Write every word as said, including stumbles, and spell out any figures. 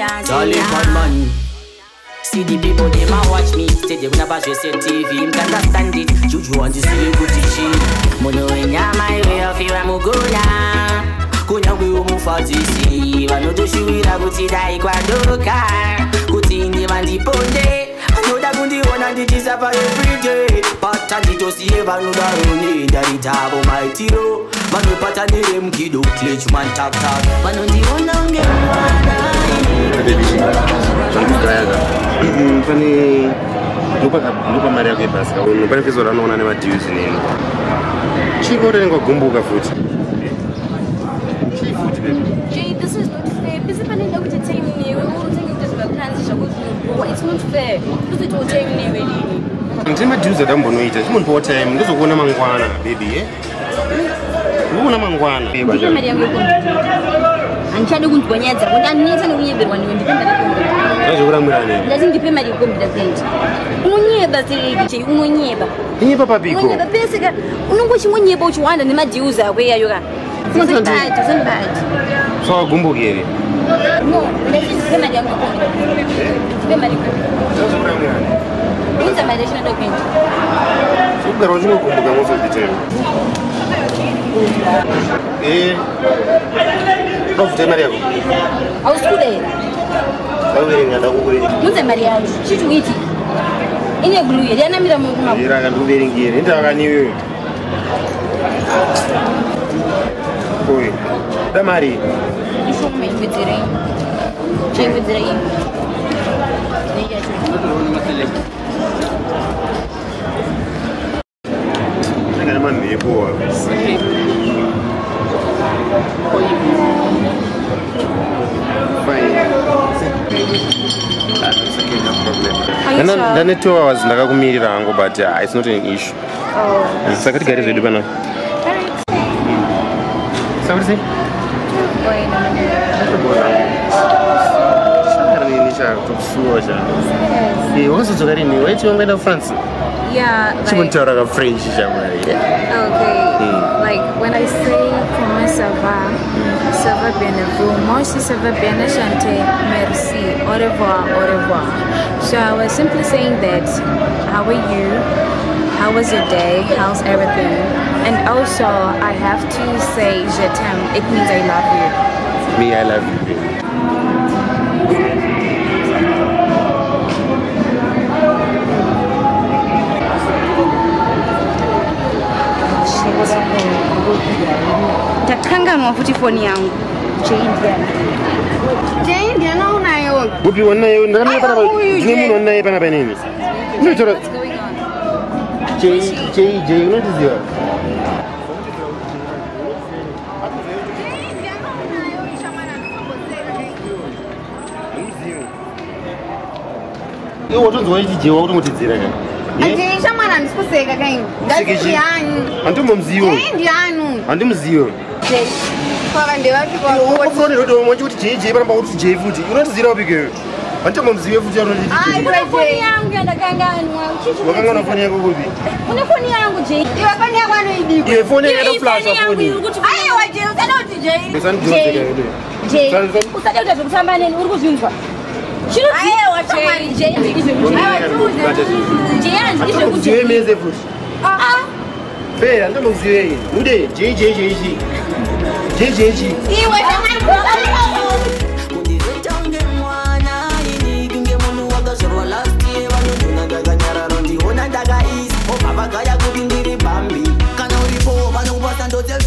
See the people, they might watch me. Say they wanna pass your T V. You can't understand it. You want to see the good shit. Mono in my way of you, I'm going now. Kunya we move for this. I know the shoe I go to die quando car. Good in the man the ponde. I know that good one and the disappear every day. But I need to see if I know that only that it have on my tiro. Man we pat on the M kiddo clutch man tap tap. Man on the one down get one. Funny. Lupa lupa Maria ke basa. Lupa ke zora no na ma dues nini. Chico rengo gumbuka futhi. Jay, this is not fair. Busy planning to entertain me. We all think this about plans. It's not fair. This is what Jay me really. Ndima dues that ambono ita. Simuntu what time ndizokuna mangwana baby eh. Ukuna mangwana. Ndika Maria ngoko. Anchado kuntibonyeza. Bona nitha nokunyebelwa niwe ndipenda lekombe. Ngazokura mwirane. Ndazi ndipe mali lekombe dazenje. Unyeba siriki Jay, unyeba. Unyeba papiko. Unyeba pesika. Unongochi unyeba uchiwanda nemadiuza kweyayo ka. It's not bad, it's not bad. So gumbo kiri? No, let's just pay my young people. Pay my young people. What's my additional document? So the original gumbo can also be taken. Eh? What's the Maria? I was good there. I was wearing a dog. What's the Maria? She's waiting. In a glue, then I'm going to move. You're going to be wearing gear. Into a new. Oi, da Mari. Isso mesmo, vou dizer. Já vou dizer. Agora mandei boa. Then it two hours ndakakumirira hangu but uh, it's not an issue. Oh. Saka tigari zvedu bana. What is it? France? Yeah. Like, French. Okay. Mm. Like when I say comment ça va, ça va bien vous. Moi aussi ça va bien chanter. Merci. Au revoir. Au revoir. So I was simply saying that. How are you? How was your day? How's everything? And also, I have to say je t'aime. It means I love you. Me, I love you. Takanga futi phone yangu. Jane Jane na unayo. Upi wanayo? Ndakana pana ni muno wanayo pana pana nini? What's going on? Jay Jay Jay unatizia? Eu outro dois de Jay outro mutizira kan. Anje chamana ndisikuseka kaini. Ndati yani. Antu mumziyo. Ndianu. Antu mumziyo. Jay. Kwa ndio watu kwa wote. Kwa ndio ndio mmoja uti Jay Jay para mauti Jay futi. Unatizira ubike. Antu mumziyo futi ano ndi. Ah, ina phone yangu ndakangana. Uchichi. Wakangana phone yako kubi. Una phone yangu Jay. Iwe phone yako ano idi. Iwe phone yako flash phone. Ayi wa Jay usana uti Jay. Jay. Jay. Usana uti kutamba nini uri kuzvinzwa? Chiro aye wa Jay. Jay ndizwe. Jay ndizwe kuti. Jay meze futi. Ah ah. Fe, anda muziyo yini? Ude Jay Jay Jay Jay. Jay Jay Jay. Iwe Gaya kubindiri bambi kana ulipo bana ubasa ndote